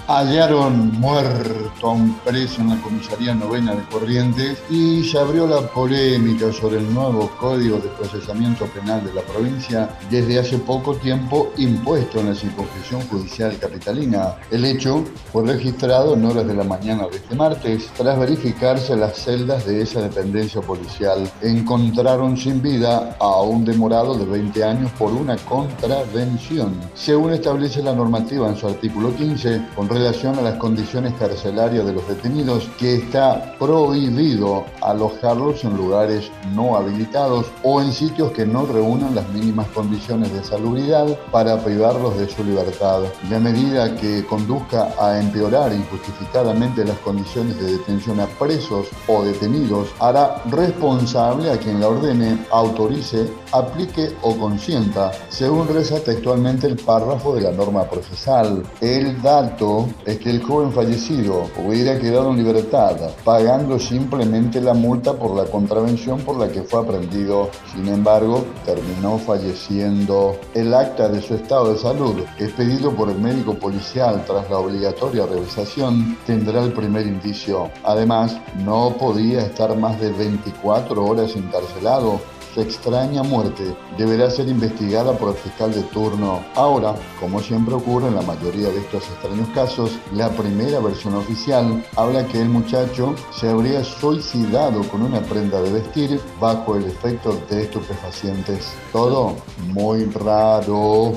Hallaron muerto a un preso en la comisaría novena de Corrientes y se abrió la polémica sobre el nuevo Código de Procesamiento Penal de la provincia, desde hace poco tiempo impuesto en la circunscripción judicial capitalina. El hecho fue registrado en horas de la mañana de este martes. Tras verificarse las celdas de esa dependencia policial, encontraron sin vida a un demorado de 20 años por una contravención. Según establece la normativa en su artículo 15, con relación a las condiciones carcelarias de los detenidos, que está prohibido alojarlos en lugares no habilitados o en sitios que no reúnan las mínimas condiciones de salubridad para privarlos de su libertad. La medida que conduzca a empeorar injustificadamente las condiciones de detención a presos o detenidos hará responsable a quien la ordene, autorice, aplique o consienta, según reza textualmente el párrafo de la norma procesal. El dato es que el joven fallecido hubiera quedado en libertad, pagando simplemente la multa por la contravención por la que fue aprehendido. Sin embargo, terminó falleciendo. El acta de su estado de salud, expedido por el médico policial tras la obligatoria revisación, tendrá el primer indicio. Además, no podía estar más de 24 horas encarcelado. Su extraña muerte deberá ser investigada por el fiscal de turno. Ahora, como siempre ocurre en la mayoría de estos extraños casos, la primera versión oficial habla que el muchacho se habría suicidado con una prenda de vestir bajo el efecto de estupefacientes. Todo muy raro.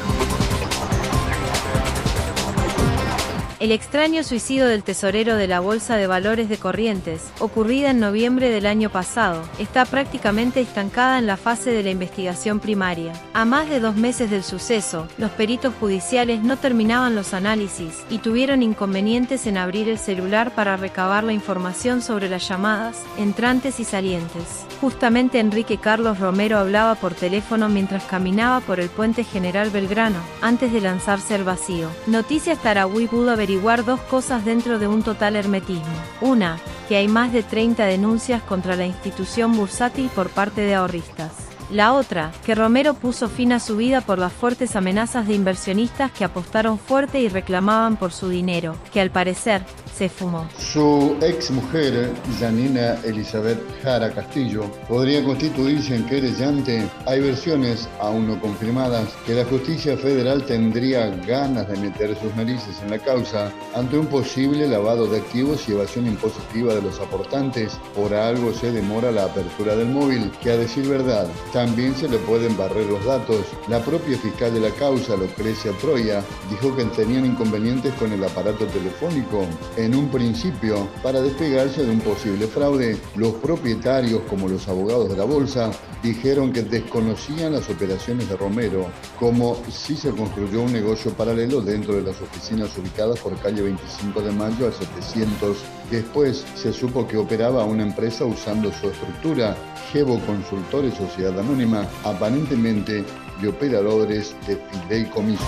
El extraño suicidio del tesorero de la Bolsa de Valores de Corrientes, ocurrida en noviembre del año pasado, está prácticamente estancada en la fase de la investigación primaria. A más de 2 meses del suceso, los peritos judiciales no terminaban los análisis y tuvieron inconvenientes en abrir el celular para recabar la información sobre las llamadas, entrantes y salientes. Justamente Enrique Carlos Romero hablaba por teléfono mientras caminaba por el puente General Belgrano, antes de lanzarse al vacío. Noticias Tarahui pudo averiguar 2 cosas dentro de un total hermetismo. Una, que hay más de 30 denuncias contra la institución bursátil por parte de ahorristas. La otra, que Romero puso fin a su vida por las fuertes amenazas de inversionistas que apostaron fuerte y reclamaban por su dinero, que al parecer se fumó. Su ex mujer, Janina Elizabeth Jara Castillo, podría constituirse en querellante. Hay versiones, aún no confirmadas, que la justicia federal tendría ganas de meter sus narices en la causa ante un posible lavado de activos y evasión impositiva de los aportantes. Por algo se demora la apertura del móvil, que a decir verdad, también se le pueden barrer los datos. La propia fiscal de la causa, Lucrecia Troya, dijo que tenían inconvenientes con el aparato telefónico. En un principio, para despegarse de un posible fraude, los propietarios, como los abogados de la bolsa, dijeron que desconocían las operaciones de Romero, como si se construyó un negocio paralelo dentro de las oficinas ubicadas por calle 25 de Mayo al 700. Después se supo que operaba una empresa usando su estructura, Gevo Consultores Sociedad Anónima, aparentemente de operadores de fideicomisos.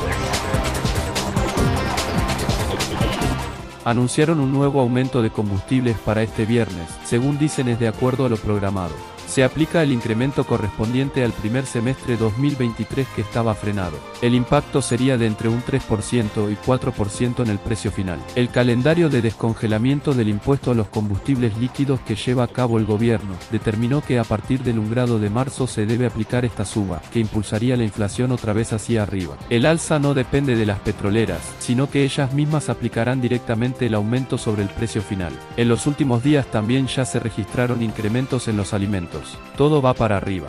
Anunciaron un nuevo aumento de combustibles para este viernes, según dicen es de acuerdo a lo programado. Se aplica el incremento correspondiente al primer semestre 2023 que estaba frenado. El impacto sería de entre un 3% y 4% en el precio final. El calendario de descongelamiento del impuesto a los combustibles líquidos que lleva a cabo el gobierno determinó que a partir del 1 grado de marzo se debe aplicar esta suba, que impulsaría la inflación otra vez hacia arriba. El alza no depende de las petroleras, sino que ellas mismas aplicarán directamente el aumento sobre el precio final. En los últimos días también ya se registraron incrementos en los alimentos. Todo va para arriba.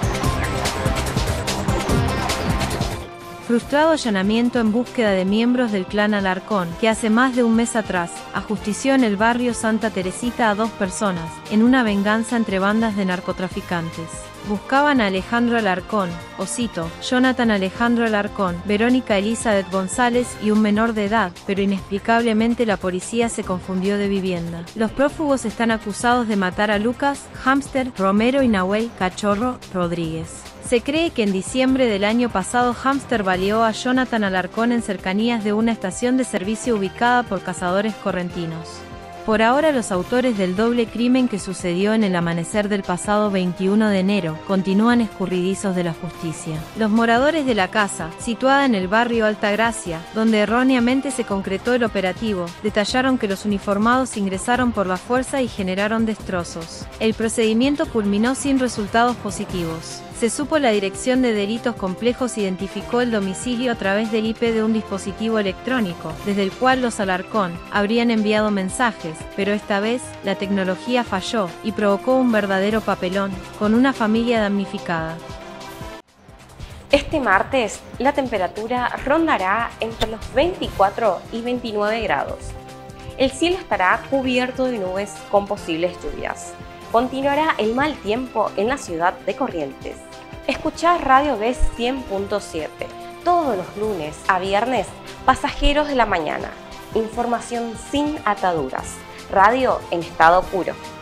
Frustrado allanamiento en búsqueda de miembros del clan Alarcón, que hace más de un mes atrás ajustició en el barrio Santa Teresita a 2 personas, en una venganza entre bandas de narcotraficantes. Buscaban a Alejandro Alarcón, Osito, Jonathan Alejandro Alarcón, Verónica Elizabeth González y un menor de edad, pero inexplicablemente la policía se confundió de vivienda. Los prófugos están acusados de matar a Lucas, Hámster, Romero y Nahuel Cachorro Rodríguez. Se cree que en diciembre del año pasado Hámster baleó a Jonathan Alarcón en cercanías de una estación de servicio ubicada por cazadores correntinos. Por ahora, los autores del doble crimen que sucedió en el amanecer del pasado 21 de enero continúan escurridizos de la justicia. Los moradores de la casa, situada en el barrio Altagracia, donde erróneamente se concretó el operativo, detallaron que los uniformados ingresaron por la fuerza y generaron destrozos. El procedimiento culminó sin resultados positivos. Se supo la dirección de delitos complejos, identificó el domicilio a través del IP de un dispositivo electrónico, desde el cual los Alarcón habrían enviado mensajes, pero esta vez la tecnología falló y provocó un verdadero papelón, con una familia damnificada. Este martes la temperatura rondará entre los 24 y 29 grados. El cielo estará cubierto de nubes con posibles lluvias. Continuará el mal tiempo en la ciudad de Corrientes. Escuchá Radio B 100.7 todos los lunes a viernes, Pasajeros de la Mañana. Información sin ataduras. Radio en estado puro.